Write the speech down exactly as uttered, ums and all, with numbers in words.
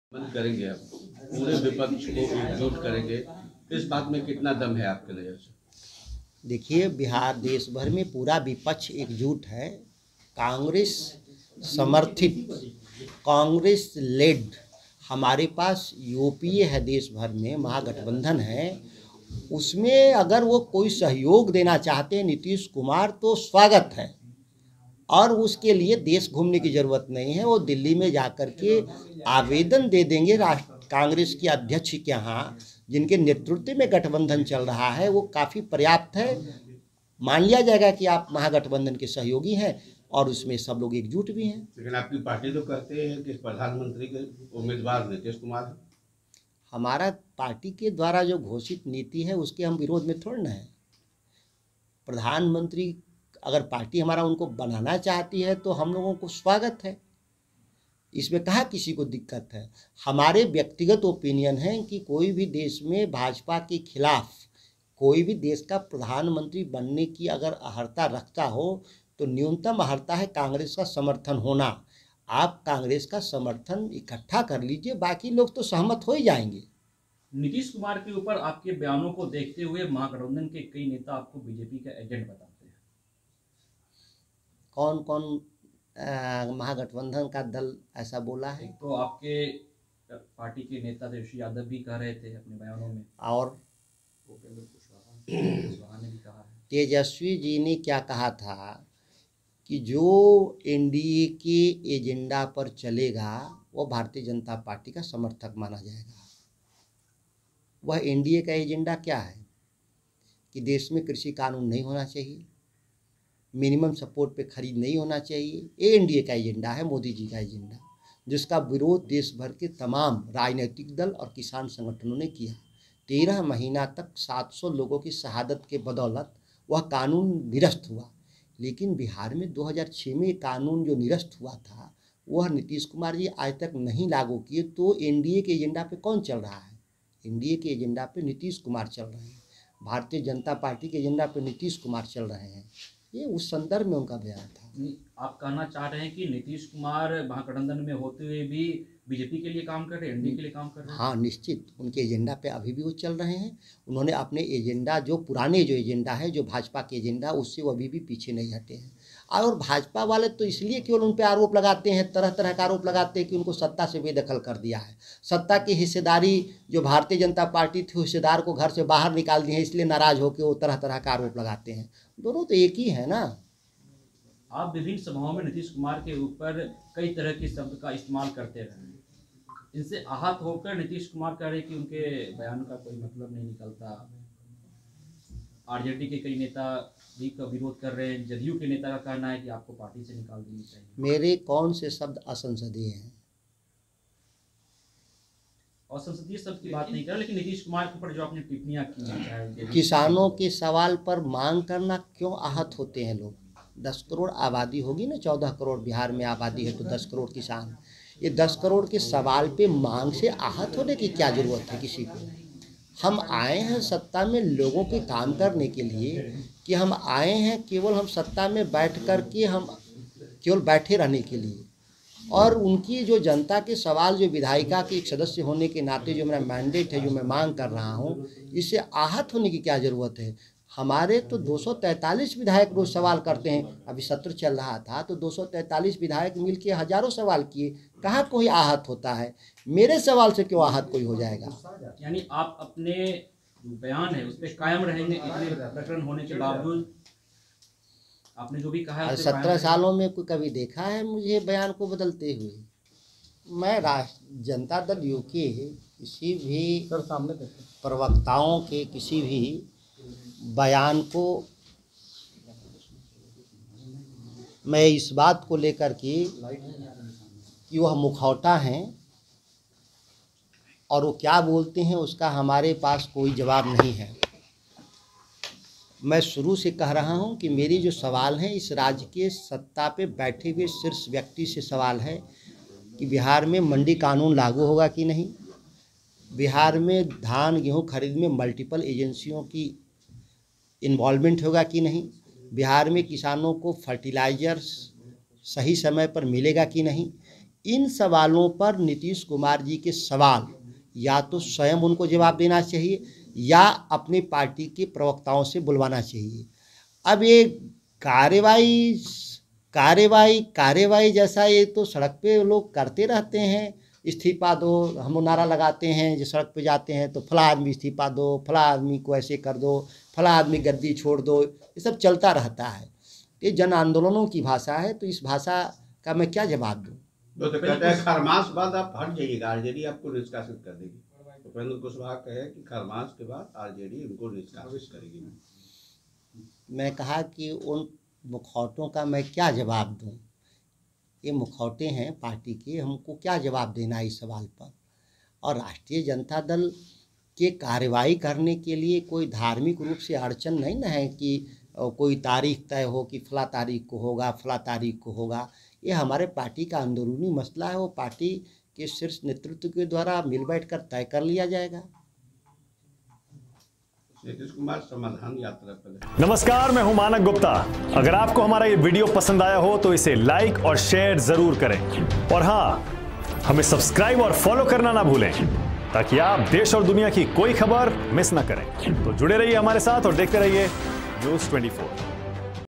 बंद करेंगे, आप पूरे विपक्ष को एकजुट करेंगे, इस बात में कितना दम है आपके नज़र से? देखिए, बिहार देश भर में पूरा विपक्ष एकजुट है। कांग्रेस समर्थित, कांग्रेस लेड हमारे पास यूपीए है, देश भर में महागठबंधन है। उसमें अगर वो कोई सहयोग देना चाहते हैं नीतीश कुमार तो स्वागत है, और उसके लिए देश घूमने की ज़रूरत नहीं है। वो दिल्ली में जाकर के आवेदन दे देंगे राष्ट्र कांग्रेस के अध्यक्ष के यहाँ, जिनके नेतृत्व में गठबंधन चल रहा है, वो काफ़ी पर्याप्त है। मान लिया जाएगा कि आप महागठबंधन के सहयोगी हैं और उसमें सब लोग एकजुट भी हैं। लेकिन आपकी पार्टी तो कहते हैं कि प्रधानमंत्री के उम्मीदवार नीतीश कुमार हैं। हमारा पार्टी के द्वारा जो घोषित नीति है उसके हम विरोध में थोड़ा ना है। प्रधानमंत्री अगर पार्टी हमारा उनको बनाना चाहती है तो हम लोगों को स्वागत है, इसमें कहाँ किसी को दिक्कत है। हमारे व्यक्तिगत ओपिनियन है कि कोई भी देश में भाजपा के खिलाफ कोई भी देश का प्रधानमंत्री बनने की अगर अहर्ता रखता हो तो न्यूनतम अहर्ता है कांग्रेस का समर्थन होना। आप कांग्रेस का समर्थन इकट्ठा कर लीजिए, बाकी लोग तो सहमत हो ही जाएंगे। नीतीश कुमार के ऊपर आपके बयानों को देखते हुए महागठबंधन के कई नेता आपको बीजेपी का एजेंट बताते हैं। कौन कौन महागठबंधन का दल ऐसा बोला है? तो आपके पार्टी के नेता तेजस्वी यादव भी कह रहे थे अपने बयानों में, और कुशवाहा ने भी कहा है। तेजस्वी जी ने क्या कहा था कि जो एनडीए के एजेंडा पर चलेगा वो भारतीय जनता पार्टी का समर्थक माना जाएगा। वह एनडीए का एजेंडा क्या है कि देश में कृषि कानून नहीं होना चाहिए, मिनिमम सपोर्ट पे खरीद नहीं होना चाहिए। ये एनडीए का एजेंडा है, मोदी जी का एजेंडा, जिसका विरोध देश भर के तमाम राजनीतिक दल और किसान संगठनों ने किया। तेरह महीना तक सात सौ लोगों की शहादत के बदौलत वह कानून निरस्त हुआ। लेकिन बिहार में दो हज़ार छह में कानून जो निरस्त हुआ था वह नीतीश कुमार जी आज तक नहीं लागू किए। तो एनडीए के एजेंडा पे कौन चल रहा है? एनडीए के एजेंडा पे नीतीश कुमार चल रहे हैं, भारतीय जनता पार्टी के एजेंडा पे नीतीश कुमार चल रहे हैं। ये उस संदर्भ में उनका बयान था। आप कहना चाह रहे हैं कि नीतीश कुमार महागठबंधन में होते हुए भी बीजेपी के लिए काम कर रहे हैं, एनडीए के लिए काम कर रहे हैं? हाँ, निश्चित उनके एजेंडा पे अभी भी वो चल रहे हैं। उन्होंने अपने एजेंडा, जो पुराने जो एजेंडा है, जो भाजपा के एजेंडा, उससे वो अभी भी पीछे नहीं हटे हैं। और भाजपा वाले तो इसलिए केवल उन पर आरोप लगाते हैं, तरह तरह का आरोप लगाते हैं कि उनको सत्ता से बेदखल कर दिया है। सत्ता की हिस्सेदारी जो भारतीय जनता पार्टी थी, हिस्सेदार को घर से बाहर निकाल दिए हैं, इसलिए नाराज होकर वो तरह तरह का आरोप लगाते हैं। दोनों तो एक ही है ना। आप विभिन्न सभाओं में नीतीश कुमार के ऊपर कई तरह के शब्द का इस्तेमाल करते रहे, इनसे आहत होकर नीतीश कुमार कह रहे कि उनके बयान का कोई मतलब नहीं निकलता। आरजेडी के कई नेता भी का विरोध कर रहे हैं, जदयू के नेता का कहना है कि आपको पार्टी से निकाल देनी चाहिए। मेरे कौन से शब्द असंसदीय हैं? और संसदीय शब्द की बात नहीं कर, लेकिन नीतीश कुमार के ऊपर जो आपने टिप्पणियां की हैं, किसानों के सवाल पर मांग करना क्यों आहत होते हैं लोग? दस करोड़ आबादी होगी ना, चौदह करोड़ बिहार में आबादी है तो दस करोड़ किसान। ये दस करोड़ के सवाल पे मांग से आहत होने की क्या ज़रूरत है किसी को? हम आए हैं सत्ता में लोगों के काम करने के लिए, कि हम आए हैं केवल हम सत्ता में बैठ कर के हम केवल बैठे रहने के लिए? और उनकी जो जनता के सवाल, जो विधायिका के एक सदस्य होने के नाते जो मेरा मैंडेट है, जो मैं मांग कर रहा हूँ, इससे आहत होने की क्या ज़रूरत है? हमारे तो दो सौ तैंतालीस विधायक रोज सवाल करते हैं। अभी सत्र चल रहा था तो दो सौ तैंतालीस विधायक मिलकर हजारों सवाल किए, कहाँ कोई आहत होता है? मेरे सवाल से क्यों आहत कोई हो जाएगा? यानी आप अपने जो बयान है उस पर कायम रहेंगे इतने प्रकरण होने के बावजूद? आपने जो भी कहा है सत्रह सालों में कोई कभी देखा है मुझे बयान को बदलते हुए? मैं राष्ट्र जनता दल यू के किसी भी प्रवक्ताओं के किसी भी बयान को मैं इस बात को लेकर के कि वह मुखौटा हैं और वो क्या बोलते हैं उसका हमारे पास कोई जवाब नहीं है। मैं शुरू से कह रहा हूं कि मेरी जो सवाल है इस राज्य के सत्ता पे बैठे हुए शीर्ष व्यक्ति से सवाल है कि बिहार में मंडी कानून लागू होगा कि नहीं, बिहार में धान गेहूं खरीद में मल्टीपल एजेंसियों की इन्वॉल्वमेंट होगा कि नहीं, बिहार में किसानों को फर्टिलाइजर्स सही समय पर मिलेगा कि नहीं, इन सवालों पर नीतीश कुमार जी के सवाल या तो स्वयं उनको जवाब देना चाहिए या अपनी पार्टी के प्रवक्ताओं से बुलवाना चाहिए। अब ये कार्यवाही कार्यवाही कार्यवाही जैसा ये तो सड़क पे लोग करते रहते हैं, इस्तीफा दो, हम नारा लगाते हैं, जो सड़क पे जाते हैं तो फला आदमी इस्तीफा दो, फला आदमी को ऐसे कर दो, फला आदमी गद्दी छोड़ दो, ये सब चलता रहता है। ये जन आंदोलनों की भाषा है, तो इस भाषा का मैं क्या जवाब दूँ? तो, तो कहते हैं खरमास बाद आप हट जाइएगा, आरजेडी आपको निष्कासित कर देगी। उपेंद्र कुशवाहा कहे कि खरमास के बाद आरजेडी उनको निष्कासित करेगी। मैं कहा कि उन मुखौटों का मैं क्या जवाब दूं? ये मुखौटे हैं पार्टी के, हमको क्या जवाब देना इस सवाल पर? और राष्ट्रीय जनता दल के कार्रवाई करने के लिए कोई धार्मिक रूप से अड़चन नहीं ना है कि कोई तारीख तय हो कि फला तारीख को होगा, फला तारीख को होगा। ये हमारे पार्टी का अंदरूनी मसला है, वो पार्टी के शीर्ष नेतृत्व के द्वारा मिल बैठ कर तय कर लिया जाएगा। नीतीश कुमार समाधान यात्रा पर। नमस्कार, मैं हूं मानक गुप्ता। अगर आपको हमारा ये वीडियो पसंद आया हो तो इसे लाइक और शेयर जरूर करें, और हाँ, हमें सब्सक्राइब और फॉलो करना ना भूलें ताकि आप देश और दुनिया की कोई खबर मिस ना करें। तो जुड़े रहिए हमारे साथ और देखते रहिए न्यूज़ चौबीस।